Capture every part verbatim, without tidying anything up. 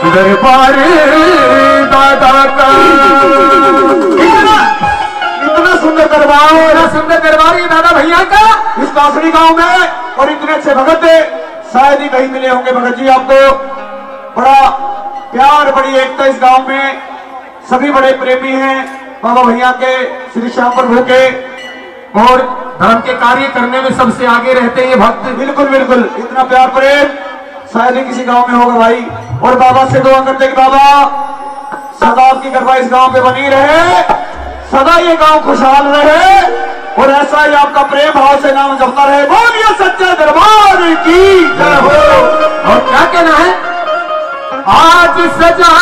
दरबार दादा का। इतना इतना सुंदर दरबार, इतना सुंदर दरबार ये दादा भैया का इस कासड़ी गांव में। और इतने अच्छे भगत शायद ही कहीं मिले होंगे भगत जी आपको। बड़ा प्यार, बड़ी एकता इस गांव में। सभी बड़े प्रेमी हैं बाबा भैया के, श्री श्याम प्रभु के, और धर्म के कार्य करने में सबसे आगे रहते हैं ये भक्त। बिल्कुल बिल्कुल, इतना प्यार प्रेम शायद ही किसी गांव में होगा भाई। और बाबा से दुआ करते कि बाबा सदा आपकी कृपा इस गांव पे बनी रहे, सदा ये गांव खुशहाल रहे, और ऐसा ही आपका प्रेम भाव से नाम जपता रहे। बोलिए सच्चे दरबार की जय हो। और क्या कहना है, आज सजा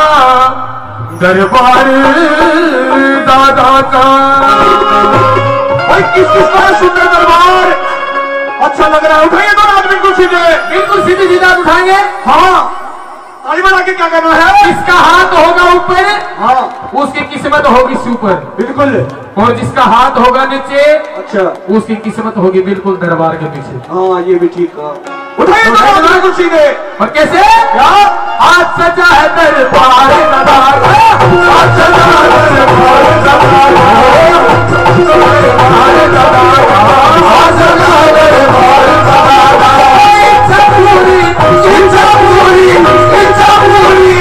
दरबार दादा का। भाई किस किस तरह सुंदर दरबार, अच्छा लग रहा है। उठाइए दोनों हाथ बिल्कुल सीधे, बिल्कुल सीधे सीधे हाथ उठाएंगे। हाँ, ताली बना के क्या करना है, इसका हाथ होगा ऊपर, हाँ, उसकी किस्मत होगी ऊपर बिल्कुल, और जिसका हाथ होगा नीचे, अच्छा, उसकी किस्मत होगी बिल्कुल दरबार के पीछे। हाँ ये भी ठीक है। उठाइए दोनों हाथ बिल्कुल सीधे। और कैसे, क्या आज सजा है दरबार दादा का, आज सजा है दरबार दादा का, दरबार दादा का, आज सजा है दरबार दादा का। इच्छा पूरी, इच्छा पूरी, इच्छा पूरी,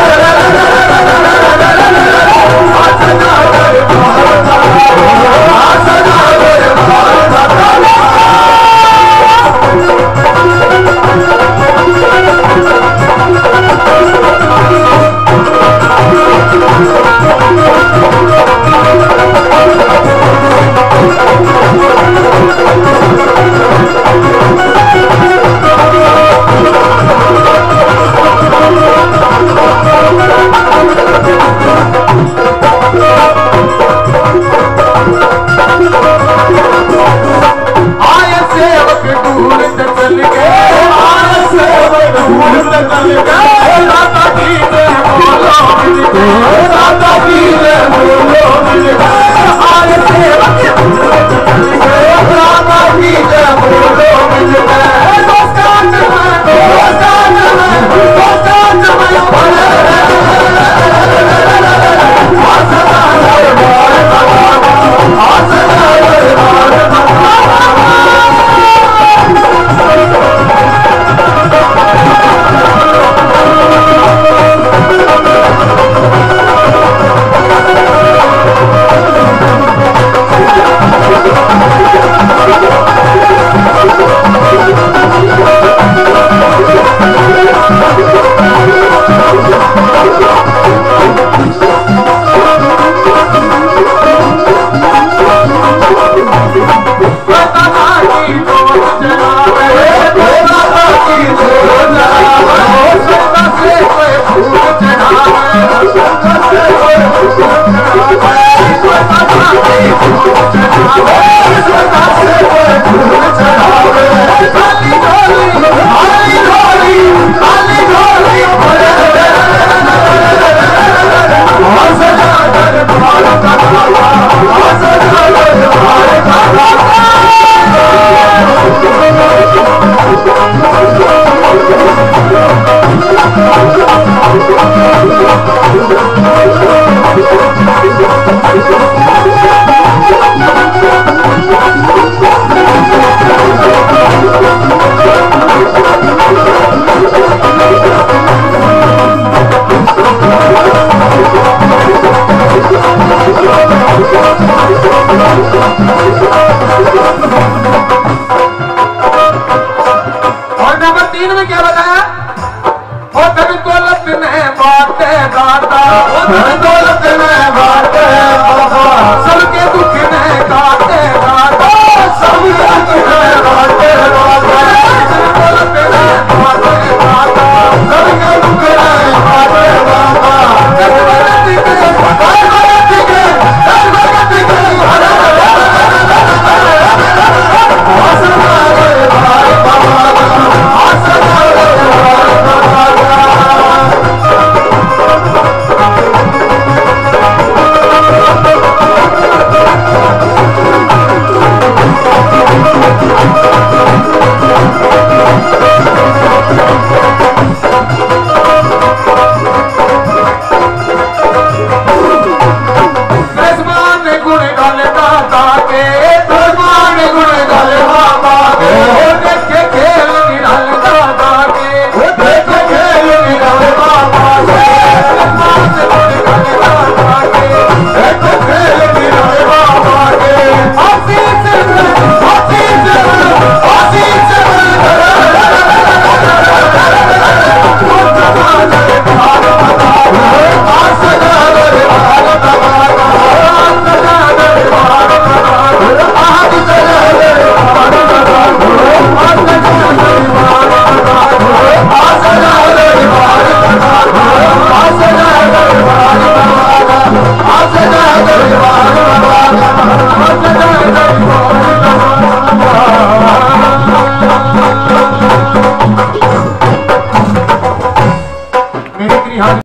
आज सजा है दरबार दादा का, आज सजा है दरबार दादा का। मेरे गृह